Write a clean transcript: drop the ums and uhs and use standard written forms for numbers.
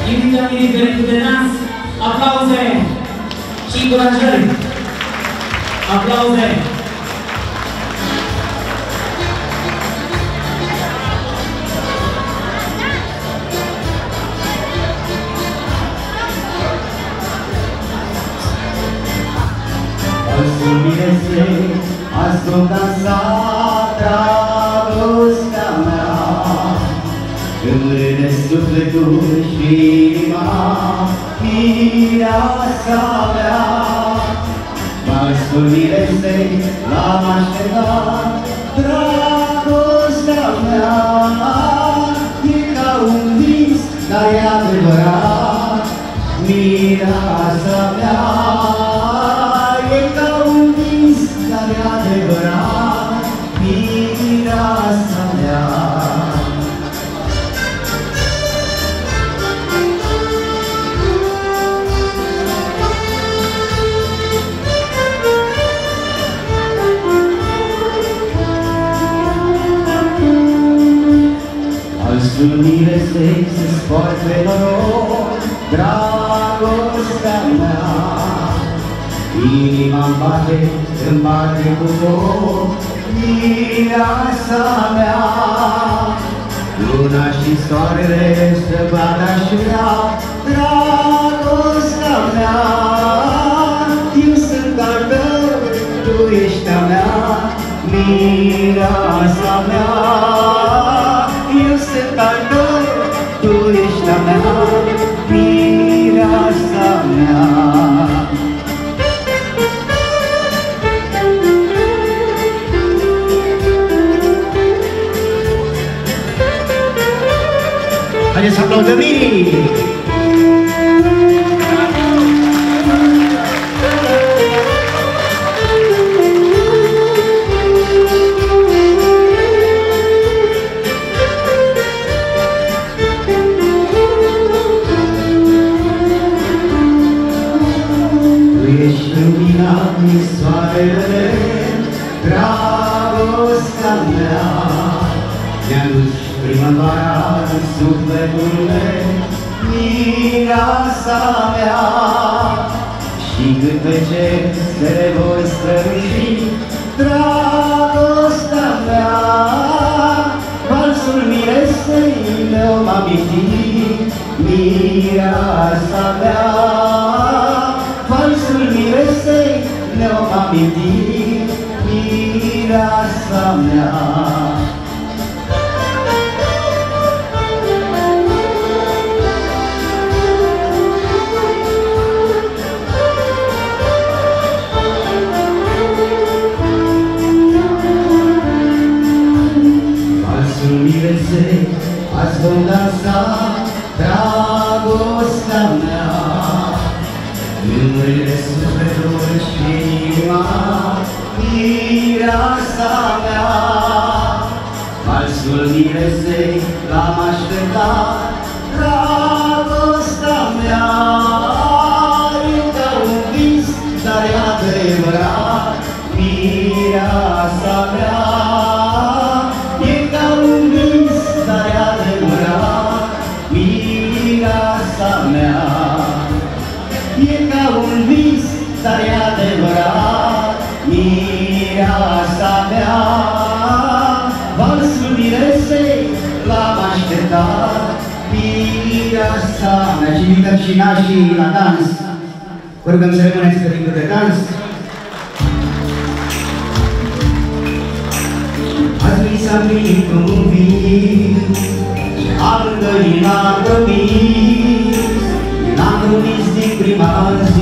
Invităm indiferentul de dans, aplauze și încurajări. Aplauze! Azi vom dansa dragostea mea, îmi râde sufletul și inima, mireasa mea. Valsul miresei l-am așteptat, dragostea mea. E ca un vis, dar e adevărat, mireasa mea. E ca un vis, dar e adevărat, mireasa mea. Valsul miresei se scoate noroc, dragostea mea. Inima-mi bate, îmi bate cu foc, mireasa mea. Luna și soarele să vadă aș vrea, dragostea mea. Eu sunt al tău, tu ești a mea, mireasa mea. Eu sunt al tău, tu ești a mea, mireasa mea. Haideți să aplaudăm mirii! Tu ești lumina din soarele, dragostea mea. Mi-a dus primăvara în sufletul meu, mireasa mea. Și când pe cer se vor străluci, dragostea mea. Valsul miresei mi-am amintit, mireasa mea. Valsul miresei mi-am amintit, mireasa mea. Azi vom dansa dragostea mea, îmi râde sufletul și inima, mireasa mea. Valsul miresei l-am așteptat, dragostea mea. E ca un vis, dar e adevărat, mireasa mea. Dar e adevărat, mireasa mea. Valsul miresei l-am așteptat, mireasa mea. Și invităm și nașii la dans. Vă rugăm să rămâneți pe timpul de dans. Azi mi s-a împlinit un vis, și amândoi l-am promis. L-am promis din prima zi,